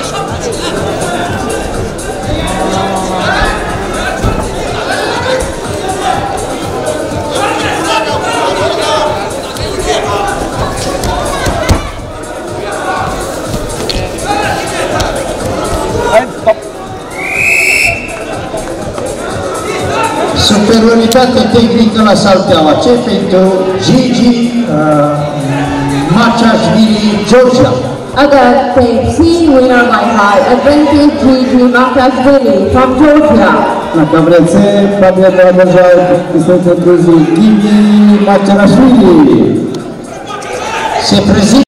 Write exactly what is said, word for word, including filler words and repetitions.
Superioritate tehnică la Salteaua C pentru Gigi uh, Maciashvili, Georgia. Again, team C winner by high advantage Gigi Maciashvili from Georgia. La Cambrențe, победа одержал представитель Грузии Гиги Мачарашвили. Se prezintă